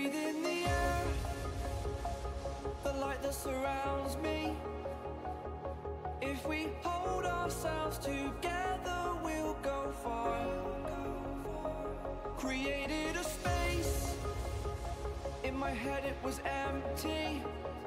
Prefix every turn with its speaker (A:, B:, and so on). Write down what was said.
A: breathe in the air, the light that surrounds me. If we hold ourselves together, we'll go far. Created a space, in my head it was empty.